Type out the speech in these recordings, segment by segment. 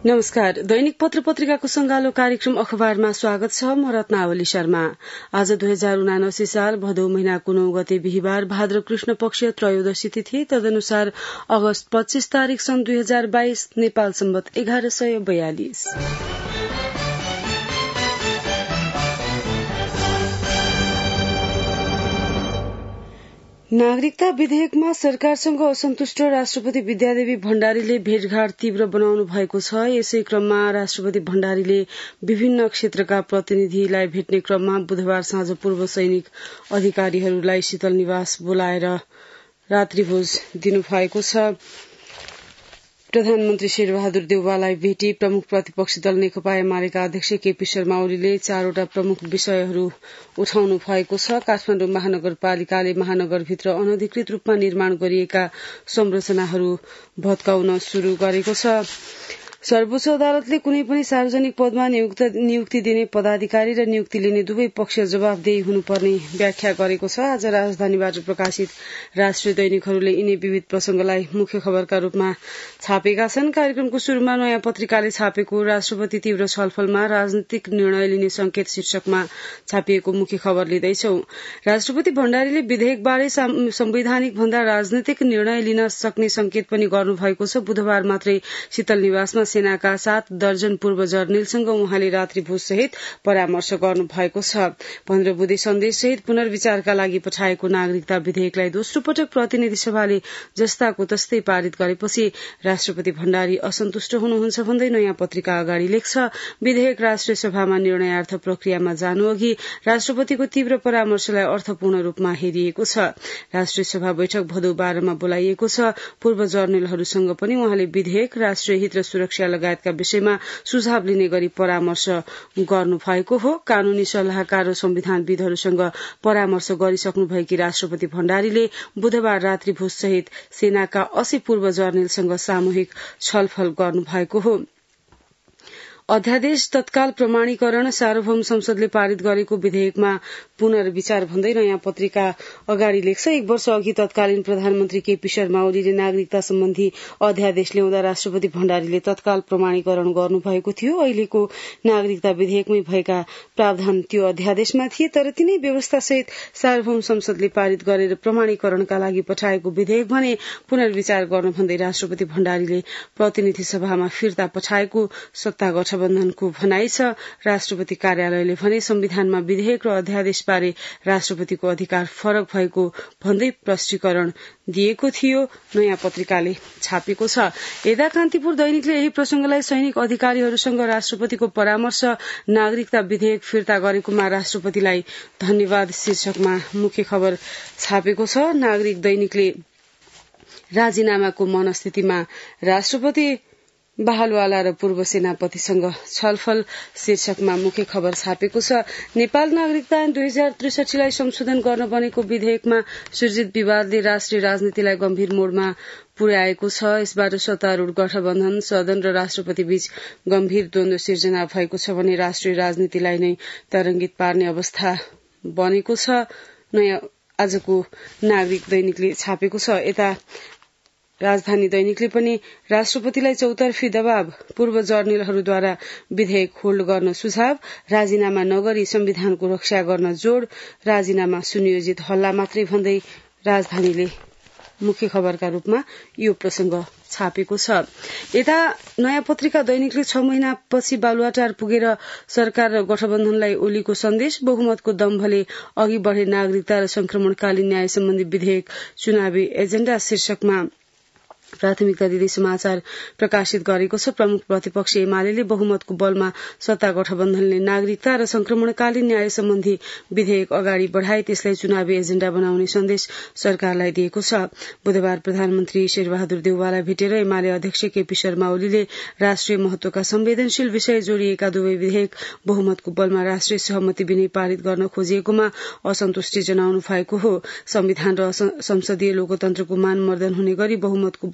नमस्कार। दैनिक पत्र पत्रिकाको संगालो कार्यक्रम अखबारमा स्वागत छ। म रत्नावली शर्मा। आज 2079 साल भदौ महिनाको 9 गते बिहिबार भाद्र कृष्ण पक्ष त्रयोदशी तिथि, तदनुसार अगस्त 25 तारिक सन् 2022 नेपाल सम्वत 1142। नागरिकता विधेयकमा सरकारसँग असन्तुष्ट राष्ट्रपति विद्यादेवी भण्डारीले भेटघाट तीव्र बनाउनु भएको छ। यसै क्रममा राष्ट्रपति भण्डारीले विभिन्न क्षेत्रका प्रतिनिधिलाई भेट्ने क्रममा बुधबार साँझ पूर्व सैनिक अधिकारीहरूलाई शीतल निवास बोलाएर रात्रिभोज दिनुभएको छ। प्रधानमन्त्री शेरबहादुर देउवालाई भेटी प्रमुख प्रतिपक्षी दल नेकपा एमालेका अध्यक्ष केपी शर्मा ओलीले 4वटा प्रमुख विषयहरू उठाउनु भएको छ। काठमाडौँ महानगरपालिकाले महानगरभित्र अनधिकृत रूपमा निर्माण गरिएका संरचनाहरू भत्काउन शुरू गरेको छ। सर्वोच्च अदालतले कुनै पनि सार्वजनिक पदमा नियुक्ति दिने पदाधिकारी र नियुक्ति लिने दुवै पक्ष जवाफदेही हुनुपर्ने व्याख्या गरेको छ। आज राजधानीबाट प्रकाशित राष्ट्रिय दैनिकहरूले यिनै विविध प्रसंगलाई मुख्य खबरका रूपमा छापेका छन्। कार्यक्रमको शुरूमा नयाँ पत्रिकाले छापेको राष्ट्रपति तीव्र छलफलमा राजनीतिक निर्णय लिने संकेत शीर्षकमा छापिएको मुख्य खबर लिँदैछौ। राष्ट्रपति भण्डारीले विधेयकबारे संवैधानिक भन्दा राजनीतिक निर्णय लिन सक्ने संकेत पनि गर्नुभएको छ। बुधबार मात्रै शीतल निवासमा सेनाका 7 दर्जन पूर्व जर्नेलसँग उहाँले रात्रिभोज सहित परामर्श गर्नु भएको छ। 15 बुँदे सन्देश सहित पुनर्विचारका लागि पठाएको नागरिकता विधेयकलाई दोस्रो पटक प्रतिनिधि सभाले जस्ताको तस्तै पारित गरेपछि राष्ट्रपति भण्डारी असन्तुष्ट हुनुहुन्छ भन्दै नयाँ पत्रिका अगाडि लेख्छ। विधेयक राष्ट्रिय सभामा निर्णयार्थ प्रक्रियामा जानु अघि राष्ट्रपतिको तीव्र परामर्शलाई अर्थपूर्ण रूपमा हेरिएको छ। राष्ट्रिय सभा बैठक भदौ 12 मा बोलाइएको छ। पूर्व जर्नेलहरूसँग पनि उहाँले विधेयक, राष्ट्रिय हित र सुरक्षा लगायतका विषयमा सुझाव लिने गरी परामर्श गर्नु भएको हो। कानूनी सल्लाहकार र संविधानविदहरूसँग परामर्श गरिसक्नुभएकी राष्ट्रपति भण्डारीले बुधबार रात्रिभोज सहित सेनाका 80 पूर्व जर्नेलसँग सामूहिक छलफल गर्नु भएको हो। अध्यादेश तत्काल प्रमाणीकरण सार्वभौम संसदले पारित गरेको विधेयकमा पुनर्विचार भन्दै नयाँ पत्रिका अगाडि लेख्छ। 1 वर्ष अघि तत्कालीन प्रधानमन्त्री केपी शर्मा ओलीले नागरिकता सम्बन्धी अध्यादेश ल्याउँदा राष्ट्रपति भण्डारीले तत्काल प्रमाणीकरण गर्नुभएको थियो। अहिलेको नागरिकता विधेयकमै भएका प्रावधान त्यो अध्यादेशमा थिए, तर तिनै व्यवस्थासहित सार्वभौम संसदले पारित गरेर प्रमाणीकरणका लागि पठाएको विधेयक भने पुनर्विचार गर्न भन्दै राष्ट्रपति भण्डारीले प्रतिनिधि सभामा फिर्ता पठाएको सत्ता गठबन्धनको भनाइ छ। राष्ट्रपति कार्यालयले भने संविधानमा विधेयक र अध्यादेशबारे राष्ट्रपतिको अधिकार फरक भएको भन्दै प्रष्टीकरण दिएको थियो। नयाँ पत्रिकाले छापेको छ। यता कान्तिपुर दैनिकले यही प्रसंगलाई सैनिक अधिकारीहरूसँग राष्ट्रपतिको परामर्श, नागरिकता विधेयक फिर्ता गरेकोमा राष्ट्रपतिलाई धन्यवाद शीर्षकमा मुख्य खबर छापेको छ। नागरिक दैनिकले राजीनामाको मनस्थितिमा राष्ट्रपति बहालवाला र पूर्व सेनापतिसँग छलफल शीर्षकमा मुख्य खबर छापेको छ। नेपाल नागरिकता ऐन 2063 लाई संशोधन गर्न बनेको विधेयकमा सृजित विवादले राष्ट्रिय राजनीतिलाई गम्भीर मोडमा पुर्याएको छ। यसबाट सत्तारूढ़ गठबन्धन, सदन र राष्ट्रपति बीच गम्भीर द्वन्द्व सिर्जना भएको छ भने राष्ट्रिय राजनीतिलाई नै तरंगित पार्ने अवस्था बनेको छ। नयाँ आजको नागरिक दैनिकले छापेको छ। यता राजधानी दैनिकले पनि राष्ट्रपतिलाई चौतर्फी दबाव, पूर्व जर्नेलहरूद्वारा विधेयक होल्ड गर्न सुझाव, राजीनामा नगरी संविधानको रक्षा गर्न जोड़, राजीनामा सुनियोजित हल्ला मात्रै भन्दै राजधानीले मुख्य खबरका रूपमा यो प्रसंग छापेको छ। यता नयाँ पत्रिका दैनिकले 6 महिनापछि बालुवाटार पुगेर सरकार र गठबन्धनलाई ओलीको सन्देश, बहुमतको दम्भले अघि बढ़े नागरिकता र संक्रमणकालीन न्याय सम्बन्धी विधेयक चुनावी एजेण्डा शीर्षकमा प्राथमिकता दिँदै समाचार प्रकाशित गरेको छ। प्रमुख प्रतिपक्ष एमाले बहुमतको बलमा सत्ता गठबन्धनले नागरिकता र संक्रमणकालीन न्याय सम्बन्धी विधेयक अगाडि बढ़ाए, त्यसलाई चुनावी एजेण्डा बनाउने सन्देश सरकारलाई दिएको छ। बुधबार प्रधानमन्त्री शेरबहादुर देउवालाई भेटेर एमाले अध्यक्ष केपी शर्मा ओलीले राष्ट्रिय महत्वका संवेदनशील विषय जोडिएका दुवै विधेयक बहुमतको बलमा राष्ट्रिय सहमति बिनै पारित गर्न खोजिएकोमा असन्तुष्टि जनाउनु भएको हो। संविधान र संसदीय लोकतन्त्रको मानमर्दन हुने गरी बहुमतको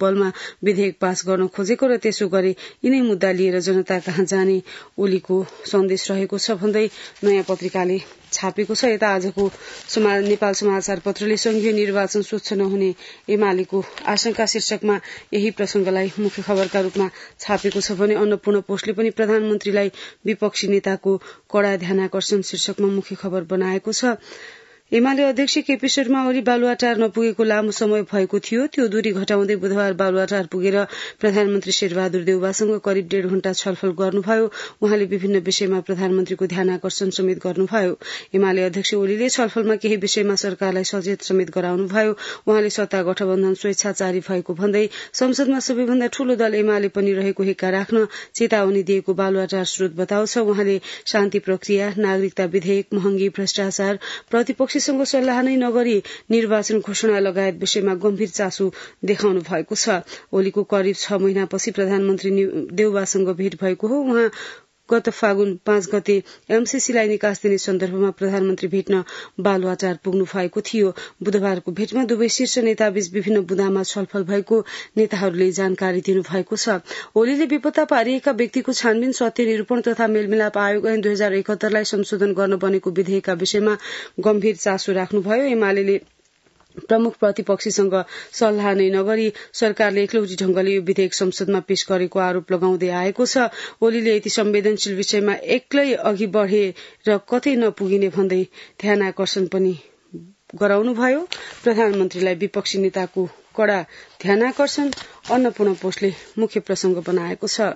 बलमा विधेयक पास गर्न खोजेको र त्यसो गरे यिनै मुद्दा लिएर जनता कहाँ जाने ओलीको सन्देश रहेको छ भन्दै नयाँ पत्रिकाले छापेको छ। यता आजको नेपाल समाचार पत्रले संघीय निर्वाचन स्वच्छ नहुने एमालेको आशंका शीर्षकमा यही प्रसंगलाई मुख्य खबरका रूपमा छापेको छ भने अन्नपूर्ण पोस्टले पनि प्रधानमन्त्रीलाई विपक्षी नेताको कड़ा ध्यानाकर्षण शीर्षकमा मुख्य खबर बनाएको छ। एमाले अध्यक्ष केपी शर्मा ओली बालुवाटार नपुगेको लामो समय भएको थियो। त्यो दूरी घटाउँदै बुधबार बालुवाटार पुगेर प्रधानमन्त्री शेरबहादुर देउवासँग करिब 1.5 घण्टा छलफल गर्नुभयो। उहाँले विभिन्न विषयमा प्रधानमन्त्रीको ध्यानाकर्षण समेत गर्नुभयो। एमाले अध्यक्ष ओलीले छलफलमा केही विषयमा सरकारलाई सचेत समेत गराउनुभयो। उहाँले सत्ता गठबन्धन स्वेच्छाचारी भएको भन्दै संसदमा सबैभन्दा ठूलो दल एमाले पनि रहेको हिक्का राख्न चेतावनी दिएको बालुवाटार स्रोत बताउँछ। उहाँले शान्ति प्रक्रिया, नागरिकता विधेयक, महँगी, भ्रष्टाचार, प्रतिपक्ष सँग सल्लाह नै नगरी निर्वाचन घोषणा लगायत विषयमा गम्भीर चासो देखाउनु भएको छ। ओलीको करिब 6 महिनापछि प्रधानमन्त्री देउवासँग भेट भएको हो। उहाँ गत फागुन 5 गते एमसीसीलाई निकास दिने सन्दर्भमा प्रधानमन्त्री भेट्न बालुवाटार पुग्नु भएको थियो। बुधबारको भेटमा दुवै शीर्ष नेताबीच विभिन्न बुँदामा छलफल भएको नेताहरूले जानकारी दिनुभएको छ। ओलीले बेपत्ता पारिएका व्यक्तिको छानबिन, सत्य निरूपण तथा मेलमिलाप आयोग ऐन 2071 लाई संशोधन गर्न बनेको विधेयकका विषयमा गम्भीर चासो राख्नुभयो। एमाले प्रमुख प्रतिपक्षीसँग सल्लाह नै नगरी सरकारले एकलौटी ढंगले यो विधेयक संसदमा पेश गरेको आरोप लगाउँदै आएको छ। ओलीले यति संवेदनशील विषयमा एक्लै अघि बढ़ेर कतै नपुगिने भन्दै ध्यानाकर्षण पनि गराउनुभयो। प्रधानमन्त्रीलाई विपक्षी नेताको कड़ा ध्यानाकर्षण अन्नपूर्ण पोस्टले मुख्य प्रसंग बनाएको छ।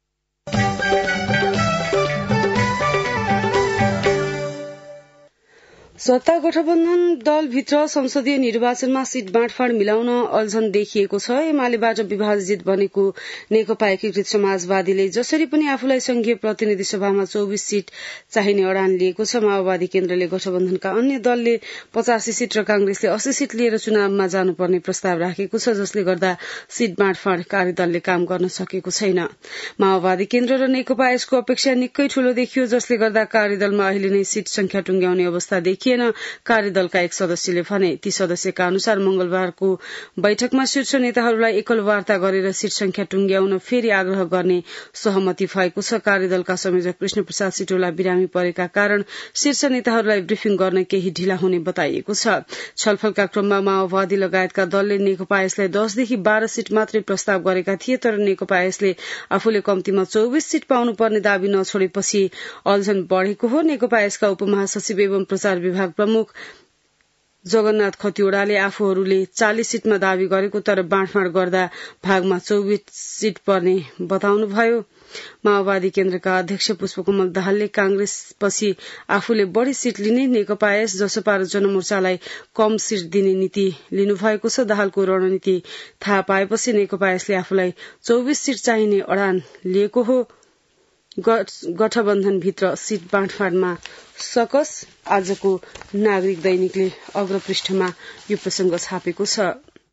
सत्ता गठबन्धन दलभित्र संसदीय निर्वाचनमा सीट बाँडफाँड मिलाउन अल्झन देखिएको छ। एमालेबाट विभाजित बनेको नेकपा एकीकृत समाजवादीले जसरी पनि आफूलाई संघीय प्रतिनिधि सभामा 24 सीट चाहिने अडान लिएको छ। माओवादी केन्द्रले गठबन्धनका अन्य दलले 85 सीट र कांग्रेसले 80 सीट लिएर चुनावमा जानुपर्ने प्रस्ताव राखेको छ, जसले गर्दा सीट बाँडफाँड कार्यदलले काम गर्न सकेको छैन। माओवादी केन्द्र र नेकपा यसको अपेक्षा निकै ठूलो देखियो, जसले गर्दा कार्यदलमा अहिले नै सीट संख्या टुंग्याउने अवस्था देखियो। कार्यदलका एक सदस्यले भने ती सदस्यका अनुसार मंगलबारको बैठकमा शीर्ष नेताहरूलाई एकल वार्ता गरेर सीट संख्या टुंग्याउन फेरि आग्रह गर्ने सहमति भएको छ। कार्यदलका संयोजक कृष्ण प्रसाद सिटोला बिरामी परेका कारण शीर्ष नेताहरूलाई ब्रिफिङ गर्न केही ढिला हुने बताइएको छ। छलफलका क्रममा माओवादी लगायतका दलले नेकपा यसलाई 10 देखि 12 सीट मात्रै प्रस्ताव गरेका थिए, तर नेकपा यसले आफूले कम्तीमा 24 सीट पाउनुपर्ने दावी नछोडेपछि अल्झन बढ़ेको हो। नेकपा यसका उपमहासचिव एवं प्रचार विभाग प्रमुख जगन्नाथ खतिवड़ाले आफूहरूले 40 सीटमा दावी गरेको तर बाँडफाँड गर्दा भागमा 24 सीट पर्ने बताउनुभयो। माओवादी केन्द्रका अध्यक्ष पुष्पकमल दाहालले कांग्रेसपछि आफूले बढ़ी सीट लिने, नेकपा एस, जसपा र जनमोर्चालाई कम सीट दिने नीति लिनुभएको छ। दाहालको रणनीति थाहा पाएपछि नेकपा एसले आफूलाई 24 सीट चाहिने अडान लिएको हो। गठबन्धनभित्र सीट बाँडफाँडमा सकस। आजको नागरिक दैनिकले अग्रपृष्ठमा यो प्रसंग छापेको छ।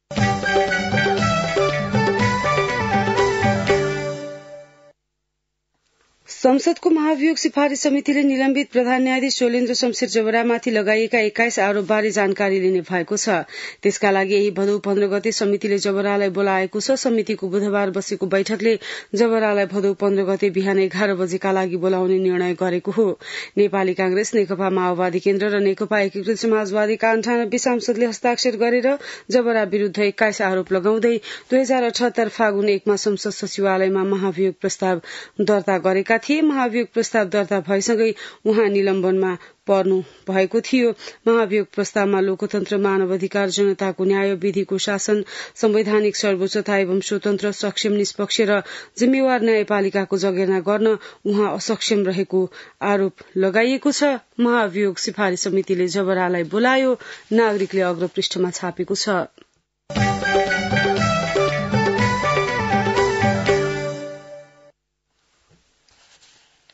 संसदको महाभियोग सिफारिश समितिले निलम्बित प्रधान न्यायाधीश शैलेन्द्र शमशेर जबरामाथि लगाइएका 21 आरोपबारे जानकारी लिने भएको छ। त्यसका लागि यही भदौ 15 गते समितिले जबरालाई बोलाएको छ। समितिको बुधबार बसेको बैठकले जबरालाई भदौ 15 गते बिहान 11 बजेका लागि बोलाउने निर्णय गरेको हो। नेपाली कांग्रेस, नेकपा माओवादी केन्द्र र नेकपा एकीकृत समाजवादीका 98 सांसदले हस्ताक्षर गरेर जबरा विरूद्ध 21 आरोप लगाउँदै 2078 फागुन 1 मा संसद सचिवालयमा महाभियोग प्रस्ताव दर्ता गरेका थिए। महाभियोग प्रस्ताव दर्ता भएसँगै उहाँ निलम्बनमा पर्नु भएको थियो। महाभियोग प्रस्तावमा लोकतन्त्र, मानवाधिकार, जनताको न्याय, विधिको शासन, संवैधानिक सर्वोच्चता एवं स्वतन्त्र, सक्षम, निष्पक्ष र जिम्मेवार न्यायपालिकाको जगेर्ना गर्न उहाँ असक्षम रहेको आरोप लगाइएको छ। महाभियोग सिफारिश समितिले जबरालाई बोलायो, नागरिकले अग्रपृष्ठमा छापेको छ।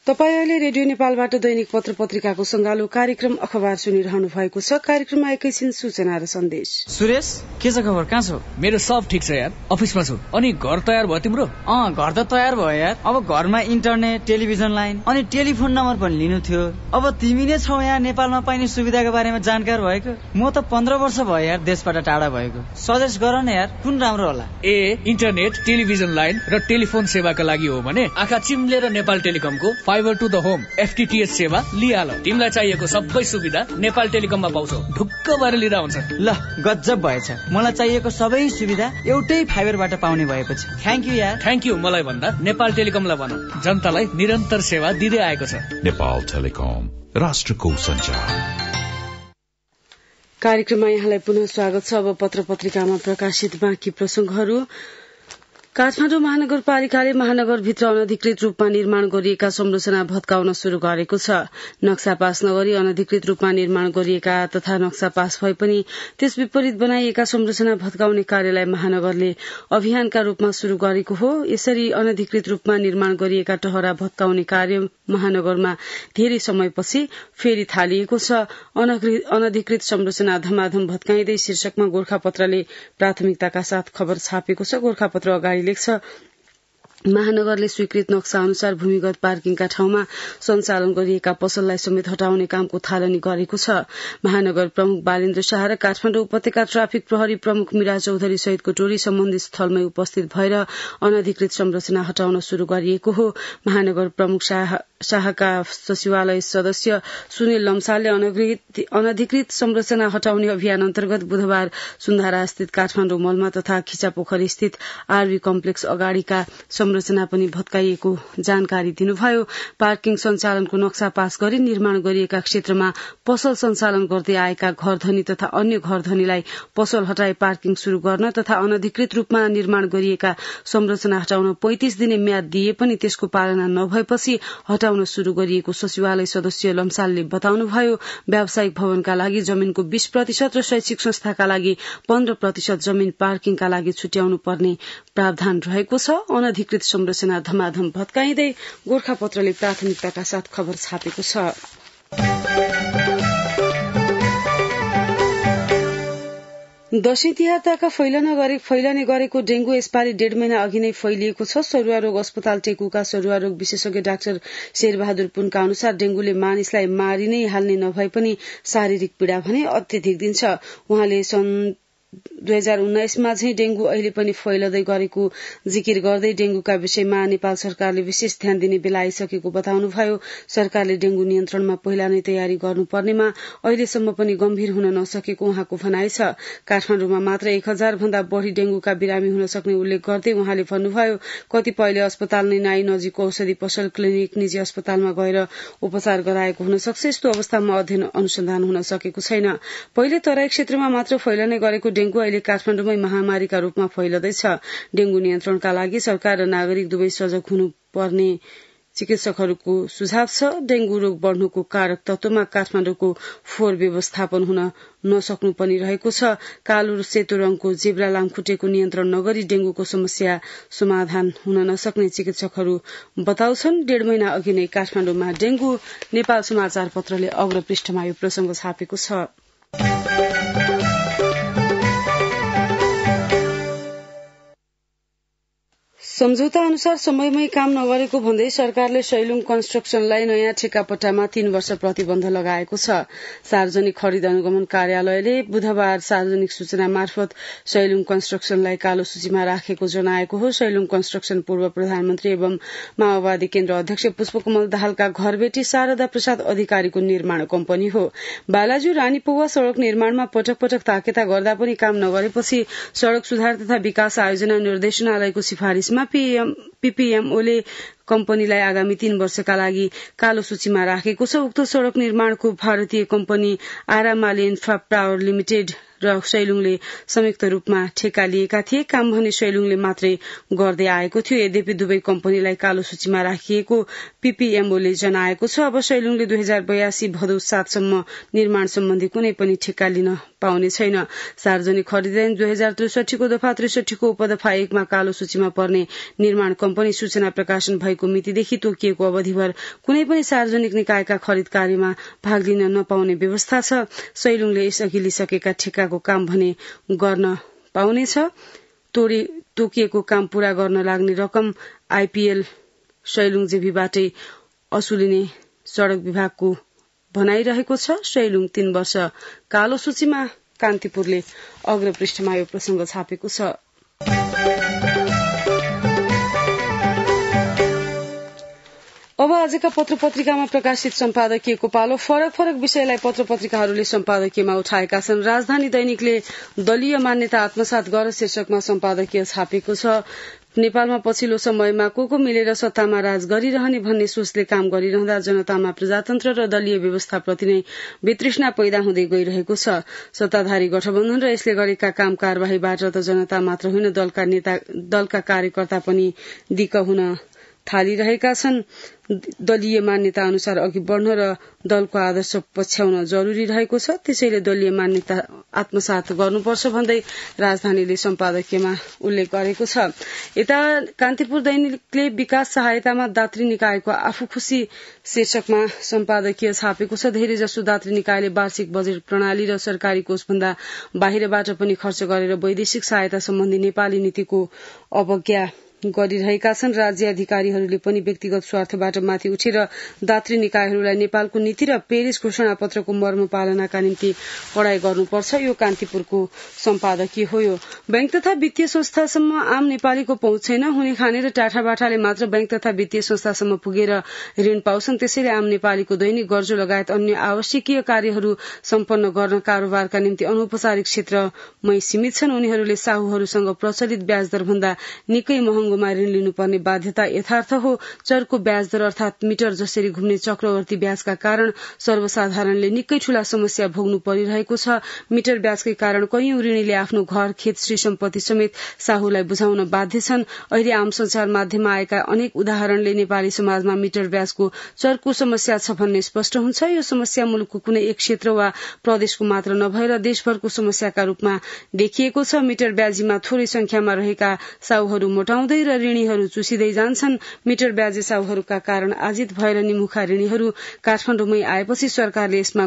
तपाईं अहिले रेडियो नेपालबाट दैनिक पत्र पत्रिकाको संगालो कार्यक्रम अखबार सुनिरहनु भएको छ। कार्यक्रममा एकैछिन सूचना र सन्देश। सुरेश, के छ खबर? कहाँ छौ? मेरो सब ठिक छ यार, अफिसमा छु। अनि घर तयार भयो तिम्रो? घर त तयार भयो यार। अब घरमा इन्टरनेट, टेलिभिजन लाइन अनि टेलिफोन नम्बर पनि लिनु थियो। अब तिमी नै छौ यहाँ नेपालमा पाइने सुविधाको बारेमा जानकार भएको। म त 15 वर्ष भयो यार देशबाट टाढा भएको। सजेस्ट गर न यार, कुन राम्रो होला? इन्टरनेट, टेलिभिजन लाइन र टेलिफोन सेवाका लागि हो भने आँखा चिम्लेर नेपाल टेलिकमको fibre to the home FTTH सेवा लिहाल। तिमीलाई चाहिएको सबै सुविधा नेपाल टेलिकममा पाउँछौ। ढुक्क भएर लिँदा हुन्छ। ल, गजब भएछ। मलाई चाहिएको सबै सुविधा एउटै फाइबरबाट पाउने भएपछि थ्याङ्क यू यार। थ्याङ्क यू मलाई भन्दा नेपाल टेलिकमलाई भन। जनतालाई निरन्तर सेवा दिँदै आएको छ। नेपाल टेलिकम, राष्ट्रको सञ्चार। कार्यक्रममा यहाँलाई पुनः स्वागत छ। अब पत्र पत्रिकामा प्रकाशित बाँकी प्रसंगहरू। काठमाडौँ महानगरपालिकाले महानगरभित्र अनधिकृत रूपमा निर्माण गरिएका संरचना भत्काउन शुरू गरेको छ। नक्सा पास नगरी अनधिकृत रूपमा निर्माण गरिएका तथा नक्सा पास भए पनि त्यस विपरीत बनाइएका संरचना भत्काउने कार्यलाई महानगरले अभियानका रूपमा शुरू गरेको हो। यसरी अनधिकृत रूपमा निर्माण गरिएका टहरा भत्काउने कार्य महानगरमा धेरै समयपछि फेरि थालिएको छ। अनधिकृत संरचना धमाधम भत्काइँदै शीर्षकमा गोरखापत्रले प्राथमिकताका साथ खबर छापेको छ। गोरखापत्र अगाडि लेख्छ, महानगरले स्वीकृत नक्सा अनुसार भूमिगत पार्किङका ठाउँमा सञ्चालन गरिएका पसललाई समेत हटाउने कामको थालनी गरेको छ। महानगर प्रमुख बालेन्द्र शाह र काठमाडौँ उपत्यका ट्राफिक प्रहरी प्रमुख मीरा चौधरी सहितको टोली सम्बन्धित स्थलमै उपस्थित भएर अनधिकृत संरचना हटाउन शुरू गरिएको हो। महानगर प्रमुख शाहका सचिवालय सदस्य सुनिल लम्सालले अनधिकृत संरचना हटाउने अभियान अन्तर्गत बुधबार सुन्धारा स्थित काठमाडौँ मलमा तथा खिचापोखरी स्थित आरबी कम्प्लेक्स अगाडिका संरचना पनि भत्काइएको जानकारी दिनुभयो। पार्किङ सञ्चालनको नक्सा पास गरी निर्माण गरिएका क्षेत्रमा पसल सञ्चालन गर्दै आएका घरधनी तथा अन्य घरधनीलाई पसल हटाई पार्किङ शुरू गर्न तथा अनधिकृत रूपमा निर्माण गरिएका संरचना हटाउन 35 दिने म्याद दिए पनि त्यसको पालना नभएपछि हटाउन शुरू गरिएको सचिवालय सदस्य लम्सालले बताउनुभयो। व्यावसायिक भवनका लागि जमीनको 20% र शैक्षिक संस्थाका लागि 15% जमीन पार्किङका लागि छुट्याउनु पर्ने प्रावधान रहेको छ। अनधिकृत संरचना धमाधम भत्काइँदै गोरखापत्रले प्राथमिकताका साथ खबर छापेको छ। दशैं तिहार ताका फैलने गरेको डेंगू यसपालि 1.5 महिना अघि नै फैलिएको छ। सरुवा रोग अस्पताल टेकुका सरुवा रोग विशेषज्ञ डाक्टर शेरबहादुर पुनका अनुसार डेंगूले मानिसलाई मारि नै हाल्ने नभए पनि शारीरिक पीड़ा भने अत्यधिक दिन्छ। उहाँले सन् 2019 मा झै डेंगू अहिले पनि फैलदै गरेको जिकिर गर्दै डेंगूका विषयमा नेपाल सरकारले विशेष ध्यान दिने बेला आइसकेको बताउनुभयो। सरकारले डेंगू नियन्त्रणमा पहिला नै तयारी गर्नुपर्नेमा अहिलेसम्म पनि गम्भीर हुन नसकेको उहाँको भनाइ छ। काठमाडौँमा मात्र 1000 भन्दा बढ़ी डेंगूका बिरामी हुन सक्ने उल्लेख गर्दै उहाँले भन्नुभयो, कतिपयले अस्पताल नै नआई नजिकको औषधि पसल, क्लिनिक, निजी अस्पतालमा गएर उपचार गराएको हुन सक्छ। यस्तो अवस्थामा अध्ययन अनुसन्धान हुन सकेको छैन। पहिले तराई क्षेत्रमा मात्र फैलने गरेको डेंगू अहिले काठमाडौँमै महामारीका रूपमा फैलदैछ। डेंगू नियन्त्रणका लागि सरकार र नागरिक दुवै सजग हुनुपर्ने चिकित्सकहरूको सुझाव छ। डेंगू रोग बढ़नुको कारक तत्वमा काठमाडौँको फोहोर व्यवस्थापन हुन नसक्नु पनि रहेको छ। कालो र सेतो रंगको जेब्रा लामखुट्टेको नियन्त्रण नगरी डेंगूको समस्या समाधान हुन नसक्ने चिकित्सकहरू बताउँछन्। 1.5 महिना अघि नै काठमाडौँमा डेंगू। नेपाल समाचार पत्रले अग्र पृष्ठमा यो प्रसंग छापेको छ। सम्झौता अनुसार समयमै काम नगरेको भन्दै सरकारले शैलुङ कन्स्ट्रक्सनलाई नयाँ ठेक्कापट्टामा 3 वर्ष प्रतिबन्ध लगाएको छ। सार्वजनिक खरिद अनुगमन कार्यालयले बुधबार सार्वजनिक सूचना मार्फत शैलुङ कन्स्ट्रक्सनलाई कालो सूचीमा राखेको जनाएको हो। शैलुङ कन्स्ट्रक्सन पूर्व प्रधानमन्त्री एवं माओवादी केन्द्र अध्यक्ष पुष्पकमल दाहालका घरबेटी शारदा प्रसाद अधिकारीको निर्माण कम्पनी हो। बालाजु रानीपौवा सड़क निर्माणमा पटक पटक ताकेता गर्दा पनि काम नगरेपछि सड़क सुधार तथा विकास आयोजना निर्देशनालयको सिफारिशमा पीपीएमओले कम्पनीलाई आगामी 3 वर्षका लागि कालो सूचीमा राखेको छ। उक्त सड़क निर्माणको भारतीय कम्पनी आरामाली इन्फ्रा पावर लिमिटेड र शैलुङले संयुक्त रूपमा ठेका लिएका थिए। काम भने शैलुङले मात्रै गर्दै आएको थियो। यद्यपि दुवै कम्पनीलाई कालो सूचीमा राखिएको पीपीएमओले जनाएको छ। अब शैलुङले 2082 भदौ 7 सम्म निर्माण सम्बन्धी कुनै पनि ठेक्का लिन पाउने छैन। सार्वजनिक खरिद ऐन 2063 को दफा 63 को उपदफा 1 मा कालो सूचीमा पर्ने निर्माण कम्पनी सूचना प्रकाशन भएको मितिदेखि तोकिएको अवधिभर कुनै पनि सार्वजनिक निकायका खरिद कार्यमा भाग लिन नपाउने व्यवस्था छ। शैलुङले यसअघि लिइसकेका ठेक्काको काम भने गर्न पाउनेछ। तोकिएको काम पूरा गर्न लाग्ने रकम आईपीएल शैलुङ जेभीबाटै असुलिने सड़क विभागको भनाइरहेको छ। शैलुङ 3 वर्ष कालो सूचीमा, कान्तिपुरले अग्रपृष्ठमा यो प्रसंग छापेको छ। अब आजका पत्र पत्रिकामा प्रकाशित सम्पादकीयको पालो। फरक फरक विषयलाई पत्र पत्रिकाहरूले सम्पादकीयमा उठाएका छन्। राजधानी दैनिकले दलीय मान्यता आत्मसात गर शीर्षकमा सम्पादकीय छापेको छ। नेपालमा पछिल्लो समयमा को मिलेर सत्तामा राज गरिरहने भन्ने सोचले काम गरिरहँदा जनतामा प्रजातन्त्र र दलीय व्यवस्थाप्रति नै वितृष्णा पैदा हुँदै गइरहेको छ। सत्ताधारी गठबन्धन र यसले गरेका काम कार्यवाहीबाट त जनता मात्र होइन, दलका कार्यकर्ता पनि दिक्क हुन थालिरहेका छन्। दलीय मान्यता अनुसार अघि बढ़न र दलको आदर्श पछ्याउन जरूरी रहेको छ। त्यसैले दलीय मान्यता आत्मसात गर्नुपर्छ भन्दै राजधानीले सम्पादकीयमा उल्लेख गरेको छ। यता कान्तिपुर दैनिकले विकास सहायतामा दात्री निकायको आफू खुशी शीर्षकमा सम्पादकीय छापेको छ। धेरै जसो दात्री निकायले वार्षिक बजेट प्रणाली र सरकारी कोषभन्दा बाहिरबाट पनि खर्च गरेर वैदेशिक सहायता सम्बन्धी नेपाली नीतिको अवज्ञा गरिरहेका छन्। राज्य अधिकारीहरूले पनि व्यक्तिगत स्वार्थबाट माथि उठेर दात्री निकायहरूलाई नेपालको नीति र पेरिस घोषणा पत्रको मर्म पालनाका निम्ति पढ़ाई गर्नुपर्छ। यो कान्तिपुरको सम्पादकीय हो। यो बैंक तथा वित्तीय संस्थासम्म आम नेपालीको पहुँच छैन। हुने खाने र टाठाबाठाले मात्र बैंक तथा वित्तीय संस्थासम्म पुगेर ऋण पाउँछन्। त्यसैले आम नेपालीको दैनिक गर्जो लगायत अन्य आवश्यकीय कार्यहरू सम्पन्न गर्न कारोबारका निम्ति अनौपचारिक क्षेत्रमै सीमित छन्। उनीहरूले साहुहरूसँग प्रचलित ब्याज दर भन्दा निकै महँगो ऋण लिनुपर्ने बाध्यता यथार्थ हो। चरको ब्याज दर अर्थात मिटर जसरी घुम्ने चक्रवर्ती ब्याजका कारण सर्वसाधारणले निकै ठूला समस्या भोग्नु परिरहेको छ। मिटर ब्याजकै कारण कैयौं ऋणीले आफ्नो घर, खेत, श्री सम्पत्ति समेत साहुलाई बुझाउन बाध्य छन्। अहिले आम संचार माध्यममा आएका अनेक उदाहरणले नेपाली समाजमा मिटर ब्याजको चरको समस्या छ भन्ने स्पष्ट हुन्छ। यो समस्या मुलुकको कुनै एक क्षेत्र वा प्रदेशको मात्र नभएर देशभरको समस्याका रूपमा देखिएको छ। मिटर ब्याजीमा थोरै संख्यामा रहेका साहुहरू मोटाउँदै र ऋणीहरू चुसिँदै जान्छन्। मिटर ब्याजे साहुहरूका कारण आजित भएर निमुखा ऋणीहरू काठमाडौँमै आएपछि सरकारको यसमा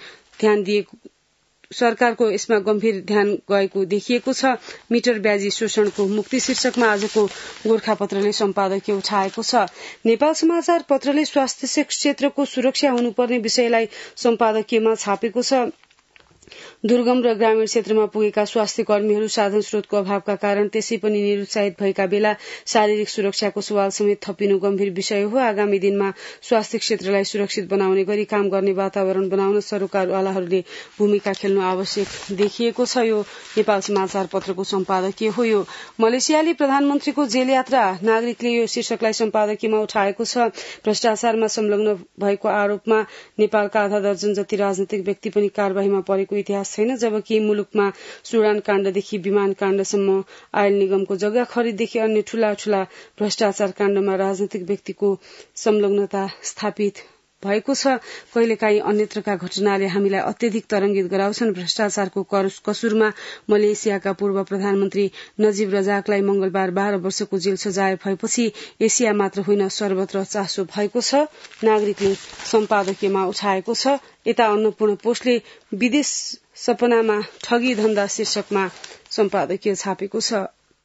गम्भीर ध्यान गएको देखिएको छ। मिटर ब्याजी शोषणको मुक्ति शीर्षकमा आजको गोर्खापत्रले सम्पादकीय उठाएको छ। नेपाल समाचार पत्रले स्वास्थ्य क्षेत्रको सुरक्षा हुनुपर्ने विषयलाई सम्पादकीयमा छापेको छ। दुर्गम र ग्रामीण क्षेत्रमा पुगेका स्वास्थ्य कर्मीहरू साधन स्रोतको अभावका कारण त्यसै पनि निरुत्साहित भएका बेला शारीरिक सुरक्षाको सवाल समेत थपिनु गम्भीर विषय हो। आगामी दिनमा स्वास्थ्य क्षेत्रलाई सुरक्षित बनाउने गरी काम गर्ने वातावरण बनाउन सरकारवालाहरूले भूमिका खेल्नु आवश्यक देखिएको छ। यो नेपाल समाचार पत्रको सम्पादकीय हो। यो मलेसियाली प्रधानमन्त्रीको जेल यात्रा, नागरिकले यो शीर्षकलाई सम्पादकीयमा उठाएको छ। भ्रष्टाचारमा संलग्न भएको आरोपमा नेपालका आधा दर्जन जति राजनैतिक व्यक्ति पनि कार्यवाहीमा परेको इतिहास छैन। जबकि मुलुकमा सुडान काण्डदेखि विमान काण्डसम्म आयल निगमको जग्गा खरिददेखि अन्य ठूला ठूला भ्रष्टाचार काण्डमा राजनैतिक व्यक्तिको संलग्नता स्थापित भएको छ। कहिलेकाहीँ अन्यत्रका घटनाले हामीलाई अत्यधिक तरंगित गराउँछन्। भ्रष्टाचारको कसुरमा मलेसियाका पूर्व प्रधानमन्त्री नजीब रजाकलाई मंगलबार 12 वर्षको जेल सजाय भएपछि एसिया मात्र होइन सर्वत्र चासो भएको छ। नागरिकले सम्पादकीयमा उठाएको छ। यता अन्नपूर्ण पोस्टले विदेश सपनामा ठगी धन्दा शीर्षकमा सम्पादकीय छापेको छ।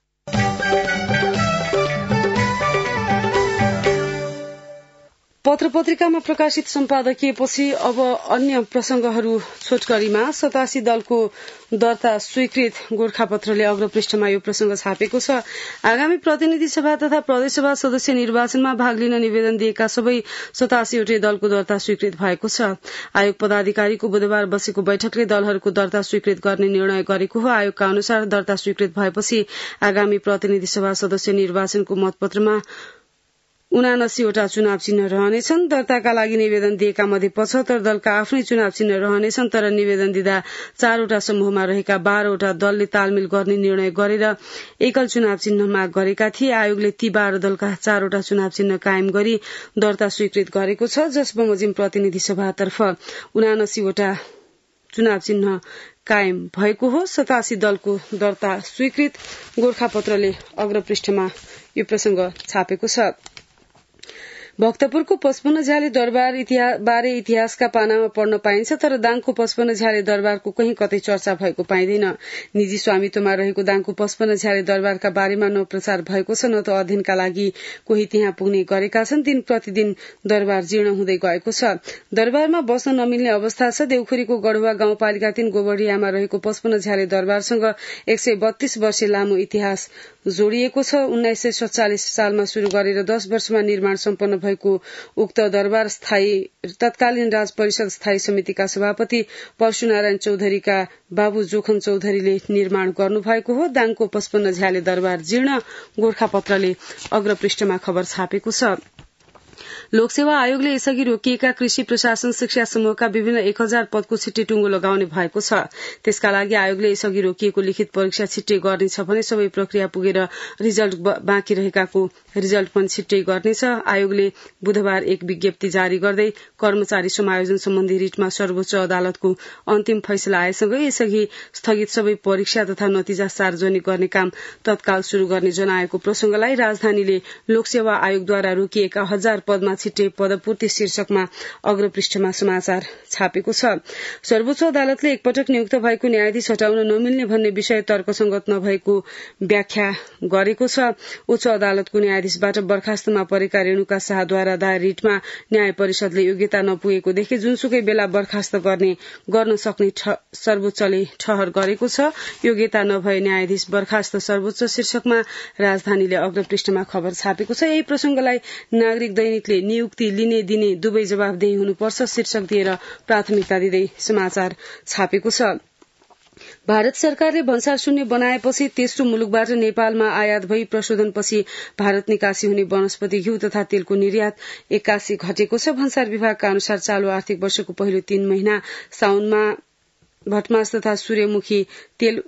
पत्र पत्रिकामा प्रकाशित सम्पादकीयपछि अब अन्य प्रसंगहरू छोटकरीमा 87 दलको दर्ता स्वीकृत गोर्खापत्रले अग्रपृष्ठमा यो प्रसंग छापेको छ। आगामी प्रतिनिधि सभा तथा प्रदेशसभा सदस्य निर्वाचनमा भाग लिन निवेदन दिएका सबै 87 वटै दलको दर्ता स्वीकृत भएको छ। आयोग पदाधिकारीको बुधबार बसेको बैठकले दलहरूको दर्ता स्वीकृत गर्ने निर्णय गरेको हो। आयोगका अनुसार दर्ता स्वीकृत भएपछि आगामी प्रतिनिधि सभा सदस्य निर्वाचनको मतपत्रमा 79 वटा चुनाव चिन्ह रहनेछन्। दर्ताका लागि निवेदन दिएका मध्ये 75 दलका आफ्नै चुनाव चिन्ह रहनेछन्, तर निवेदन दिँदा 4 वटा समूहमा रहेका 12 वटा दलले तालमेल गर्ने निर्णय गरेर एकल चुनाव चिन्ह माग गरेका थिए। आयोगले ती 12 दलका 4 वटा चुनाव चिन्ह कायम गरी दर्ता स्वीकृत गरेको छ, जस बमोजिम प्रतिनिधि सभातर्फ 79 वटा चुनाव चिन्ह कायम भएको हो। 87 दलको दर्ता स्वीकृत। गोरखापत्रले अग्रपृष्ठमा यो प्रसंग छापेको छ। भक्तपुरको 55 झ्याले दरबार बारे इतिहासका पानामा पढ्न पाइन्छ, तर दाङको 55 झ्याले दरबारको कहीँ कतै चर्चा भएको पाइँदैन। निजी स्वामित्वमा रहेको दाङको 55 झ्याले दरबारका बारेमा न प्रचार भएको छ, न त अध्ययनका लागि कोही त्यहाँ पुग्ने गरेका छन्। दिन प्रतिदिन दरबार जीर्ण हुँदै गएको छ। दरबारमा बस्न नमिल्ने अवस्था छ। देउखुरीको गढुवा गाउँपालिका 3 गोबडियामा रहेको 55 झ्याले दरबारसँग 132 वर्ष लामो इतिहास जोडिएको छ। 1947 सालमा शुरू गरेर 10 वर्षमा निर्माण सम्पन्न भएको उक्त दरबार तत्कालीन राज परिषद स्थायी समितिका सभापति परशुनारायण चौधरीका बाबु जोखन चौधरीले निर्माण गर्नुभएको हो। दाङको 55 झ्याले दरबार जीर्ण। गोरखापत्रले अग्रपृष्ठमा खबर छापेको छ। लोकसेवा आयोगले यसअघि रोकिएका कृषि प्रशासन शिक्षा समूहका विभिन्न 1000 पदको छिट्टै टुङ्गो लगाउने भएको छ। त्यसका लागि आयोगले यसअघि रोकिएको लिखित परीक्षा छिट्टै गर्नेछ भने सबै प्रक्रिया पुगेर रिजल्ट बाँकी रहेकाको रिजल्ट पनि छिट्टै गर्नेछ। आयोगले बुधबार एक विज्ञप्ति जारी गर्दै कर्मचारी समायोजन सम्बन्धी रिटमा सर्वोच्च अदालतको अन्तिम फैसला आएसँगै यसअघि स्थगित सबै परीक्षा तथा नतिजा सार्वजनिक गर्ने काम तत्काल शुरू गर्ने जनाएको प्रसंगलाई राजधानीले लोकसेवा आयोगद्वारा रोकिएका 1000 पदमा छिट्टै पदपूर्ति शीर्षकमा अग्रपृष्ठमा समाचार छापेको छ। सर्वोच्च अदालतले एकपटक नियुक्त भएको न्यायाधीश हटाउन नमिल्ने भन्ने विषय तर्कसंगत नभएको व्याख्या गरेको छ। उच्च अदालतको न्यायाधीशबाट बर्खास्तमा परेका रेणुका शाहद्वारा दायर रिटमा न्याय परिषदले योग्यता नपुगेको देखे जुनसुकै बेला बर्खास्त गर्न सक्ने सर्वोच्चले ठहर गरेको छ। योग्यता नभए न्यायाधीश बर्खास्त सर्वोच्च शीर्षकमा राजधानीले अग्रपृष्ठमा खबर छापेको छ। यही प्रसंगलाई नागरिक दैनिकले नियुक्ति लिने दिने दुवै जवाफदेही हुनुपर्छ शीर्षक दिएर प्राथमिकता दिँदै समाचार छापेको छ। भारत सरकारले भन्सार शून्य बनाएपछि तेस्रो मुलुकबाट नेपालमा आयात भई प्रशोधनपछि भारत निकासी हुने वनस्पति घिउ तथा तेलको निर्यात 81 घटेको छ। भन्सार विभागका अनुसार चालू आर्थिक वर्षको पहिलो 3 महिना साउनमा भटमास तथा सूर्यमुखी तेल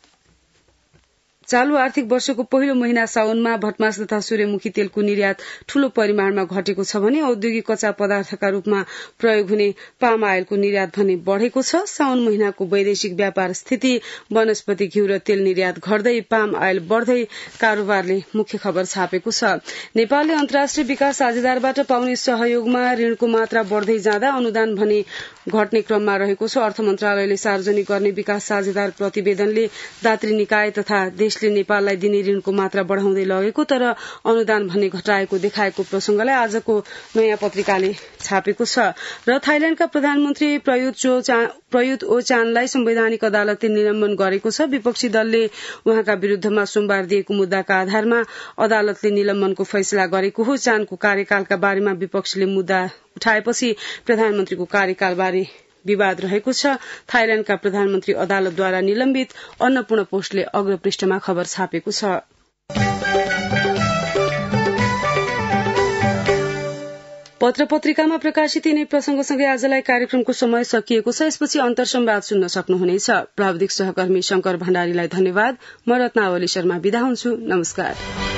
चालू आर्थिक वर्षको पहिलो महिना साउनमा भटमास तथा सूर्यमुखी तेलको निर्यात ठूलो परिमाणमा घटेको छ भने औद्योगिक कच्चा पदार्थका रूपमा प्रयोग हुने पाम आयलको निर्यात भने बढ़ेको छ। साउन महिनाको वैदेशिक व्यापार स्थिति वनस्पति घिउ र तेल निर्यात घट्दै पाम आयल बढ़दै कारोबारले मुख्य खबर छापेको छ। नेपालले अन्तर्राष्ट्रिय विकास साझेदारबाट पाउने सहयोगमा ऋणको मात्रा बढ़दै जाँदा अनुदान भने घट्ने क्रममा रहेको छ। अर्थ मन्त्रालयले सार्वजनिक गर्ने विकास साझेदार प्रतिवेदनले दात्री निकाय तथा देशले नेपाललाई दिने ऋणको मात्रा बढ़ाउँदै लगेको तर अनुदान भन्ने घटाएको देखाएको प्रसंगलाई आजको नयाँ पत्रिकाले छापेको छ। र थाइल्याण्डका प्रधानमन्त्री प्रयुत ओ चानलाई संवैधानिक अदालतले निलम्बन गरेको छ। विपक्षी दलले उहाँका विरूद्धमा सोमबार दिएको मुद्दाका आधारमा अदालतले निलम्बनको फैसला गरेको हो। चानको कार्यकालका बारेमा विपक्षीले मुद्दा उठाएपछि प्रधानमन्त्रीको कार्यकालबारे विवाद रहेको छ। थाइल्याण्डका प्रधानमन्त्री अदालतद्वारा निलम्बित अन्नपूर्ण पोस्टले अग्रपृष्ठमा खबर छापेको छ। पत्र पत्रिकामा प्रकाशित यिनै प्रसंगसँगै आजलाई कार्यक्रमको समय सकिएको छ। यसपछि अन्तर्संवाद सुन्न सक्नुहुनेछ। प्राविधिक सहकर्मी शंकर भण्डारीलाई धन्यवाद। म रत्नावली शर्मा बिदा हुन्छु। नमस्कार।